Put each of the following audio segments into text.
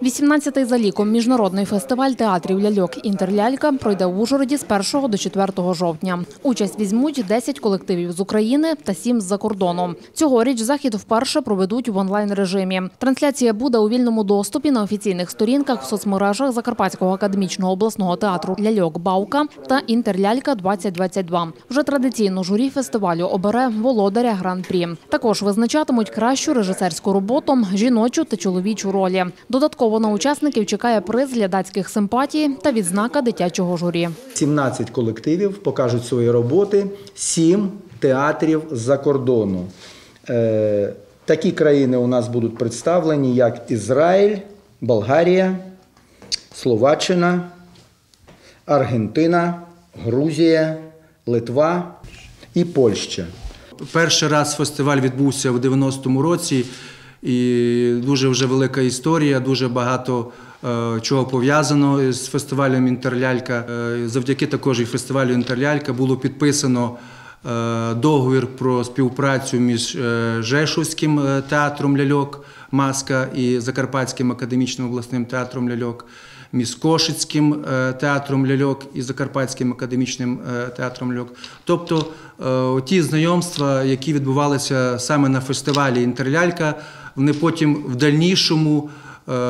18-й за ліком міжнародний фестиваль театрів ляльок «Інтерлялька» пройде в Ужгороді з 1 до 4 жовтня. Участь візьмуть 10 колективів з України та 7 з-за кордону. Цьогоріч захід вперше проведуть в онлайн-режимі. Трансляція буде у вільному доступі на офіційних сторінках в соцмережах Закарпатського академічного обласного театру ляльок «Баука» та «Інтерлялька-2022». Вже традиційно журі фестивалю обере володаря гран-прі. Також визначатимуть кращу режисерську роботу, жіночу та чоловічу ролі. Додатково на учасників чекає приз глядацьких симпатій та відзнака дитячого журі. 17 колективів покажуть свої роботи, 7 театрів з-за кордону. Такі країни у нас будуть представлені, як Ізраїль, Болгарія, Словаччина, Аргентина, Грузія, Литва і Польща. Перший раз фестиваль відбувся в 90-му році. І дуже вже велика історія, дуже багато чого пов'язано з фестивалем «Інтерлялька». Завдяки також і фестивалю «Інтерлялька» було підписано договір про співпрацю між Жешувським театром ляльок «Маска» і Закарпатським академічним обласним театром ляльок, між Кошицьким театром ляльок і Закарпатським академічним театром ляльок. Тобто ті знайомства, які відбувалися саме на фестивалі «Інтерлялька», вони потім в дальнішому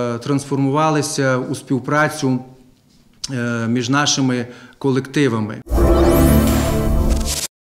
трансформувалися у співпрацю між нашими колективами.